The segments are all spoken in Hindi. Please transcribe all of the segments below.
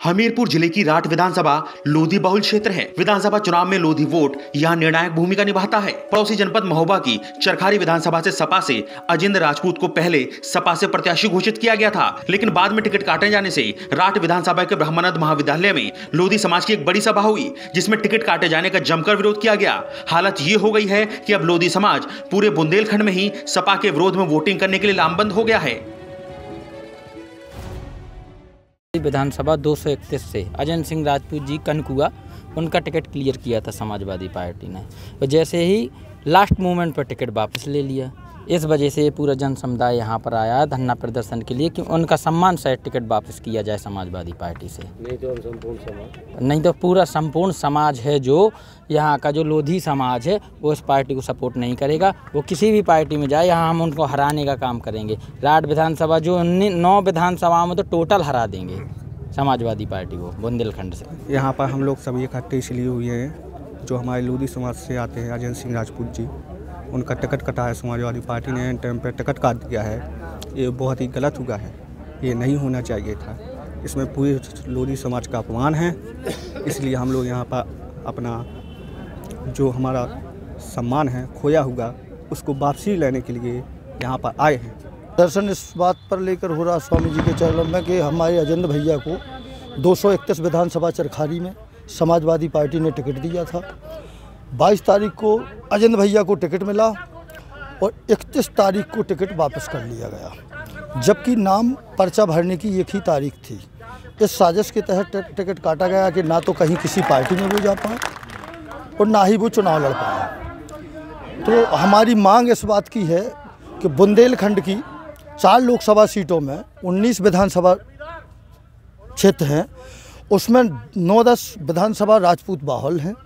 हमीरपुर जिले की राठ विधानसभा लोधी बहुल क्षेत्र है। विधानसभा चुनाव में लोधी वोट यहां निर्णायक भूमिका निभाता है। पड़ोसी जनपद महोबा की चरखारी विधानसभा से सपा से अजिंद राजपूत को पहले सपा से प्रत्याशी घोषित किया गया था, लेकिन बाद में टिकट काटे जाने से राठ विधानसभा के ब्रह्मानंद महाविद्यालय में लोधी समाज की एक बड़ी सभा हुई, जिसमें टिकट काटे जाने का जमकर विरोध किया गया। हालत ये हो गई है कि अब लोधी समाज पूरे बुंदेलखंड में ही सपा के विरोध में वोटिंग करने के लिए लामबंद हो गया है। विधानसभा 231 से अजिंद सिंह राजपूत जी कनकुआ उनका टिकट क्लियर किया था समाजवादी पार्टी ने, और जैसे ही लास्ट मोमेंट पर टिकट वापस ले लिया। इस वजह से पूरा जन समुदाय यहाँ पर आया धरना प्रदर्शन के लिए कि उनका सम्मान सहित टिकट वापस किया जाए समाजवादी पार्टी से। नहीं तो पूरा संपूर्ण समाज है जो यहाँ का जो लोधी समाज है वो इस पार्टी को सपोर्ट नहीं करेगा। वो किसी भी पार्टी में जाए, यहाँ हम उनको हराने का काम करेंगे। राठ विधानसभा जो 9 विधानसभाओं में तो टोटल हरा देंगे समाजवादी पार्टी को बुंदेलखंड से। यहाँ पर हम लोग सभी इकट्ठे इसलिए हुए हैं जो हमारे लोधी समाज से आते हैं। अजिंद सिंह राजपूत जी, उनका टिकट कटा है समाजवादी पार्टी ने, टाइम पर टिकट काट दिया है। ये बहुत ही गलत हुआ है, ये नहीं होना चाहिए था। इसमें पूरे लोधी समाज का अपमान है। इसलिए हम लोग यहाँ पर अपना जो हमारा सम्मान है खोया हुआ उसको वापसी लेने के लिए यहाँ पर आए हैं। दर्शन इस बात पर लेकर हो रहा स्वामी जी के चरणों में कि हमारे अजिंद भैया को 231 विधानसभा चरखारी में समाजवादी पार्टी ने टिकट दिया था। 22 तारीख को अजिंद भैया को टिकट मिला और 31 तारीख को टिकट वापस कर लिया गया, जबकि नाम पर्चा भरने की एक ही तारीख थी। इस साजिश के तहत टिकट काटा गया कि ना तो कहीं किसी पार्टी में वो जा पाए और ना ही वो चुनाव लड़ पाए। तो हमारी मांग इस बात की है कि बुंदेलखंड की 4 लोकसभा सीटों में 19 विधानसभा क्षेत्र हैं, उसमें 9-10 विधानसभा राजपूत बाहुल हैं।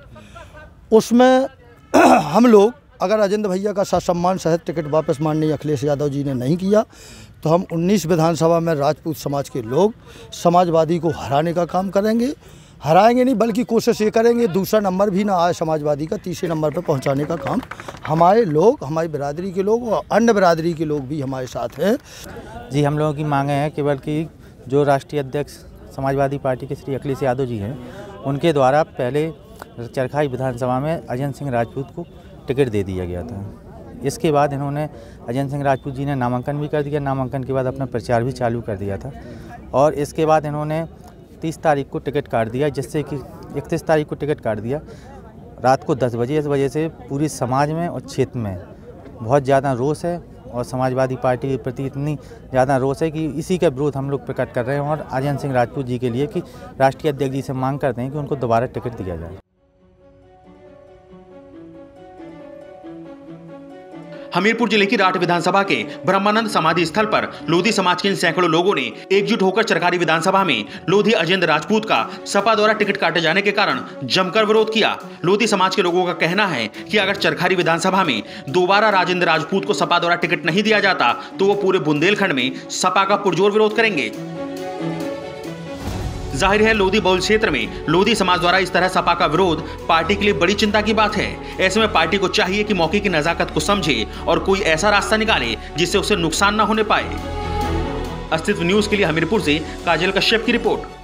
उसमें हम लोग अगर अजिंद भैया का सम्मान सहित टिकट वापस माननीय अखिलेश यादव जी ने नहीं किया तो हम 19 विधानसभा में राजपूत समाज के लोग समाजवादी को हराने का काम करेंगे। हराएंगे नहीं बल्कि कोशिश ये करेंगे दूसरा नंबर भी ना आए समाजवादी का, तीसरे नंबर पर पहुंचाने का काम हमारे लोग, हमारी बिरादरी के लोग और अन्य बिरादरी के लोग भी हमारे साथ हैं। जी, हम लोगों की मांगे हैं केवल कि जो राष्ट्रीय अध्यक्ष समाजवादी पार्टी के श्री अखिलेश यादव जी हैं, उनके द्वारा पहले चरखाई विधानसभा में अजिंद सिंह राजपूत को टिकट दे दिया गया था। इसके बाद इन्होंने अजिंद सिंह राजपूत जी ने नामांकन भी कर दिया। नामांकन के बाद अपना प्रचार भी चालू कर दिया था और इसके बाद इन्होंने 30 तारीख को टिकट काट दिया, जिससे कि 31 तारीख को टिकट काट दिया रात को 10 बजे। इस वजह से पूरी समाज में और क्षेत्र में बहुत ज़्यादा रोष है और समाजवादी पार्टी के प्रति इतनी ज़्यादा रोष है कि इसी का विरोध हम लोग प्रकट कर रहे हैं और अजिंद सिंह राजपूत जी के लिए कि राष्ट्रीय अध्यक्ष जी से मांग करते हैं कि उनको दोबारा टिकट दिया जाए। हमीरपुर जिले की राठ विधानसभा के ब्रह्मानंद समाधि स्थल पर लोधी समाज के इन सैकड़ों लोगों ने एकजुट होकर चरखारी विधानसभा में लोधी अजिंद राजपूत का सपा द्वारा टिकट काटे जाने के कारण जमकर विरोध किया। लोधी समाज के लोगों का कहना है कि अगर चरखारी विधानसभा में दोबारा राजेंद्र राजपूत को सपा द्वारा टिकट नहीं दिया जाता तो वो पूरे बुंदेलखंड में सपा का पुरजोर विरोध करेंगे। जाहिर है लोधी बहुल क्षेत्र में लोधी समाज द्वारा इस तरह सपा का विरोध पार्टी के लिए बड़ी चिंता की बात है। ऐसे में पार्टी को चाहिए कि मौके की नजाकत को समझे और कोई ऐसा रास्ता निकाले जिससे उसे नुकसान न होने पाए। अस्तित्व न्यूज के लिए हमीरपुर से काजल कश्यप की रिपोर्ट।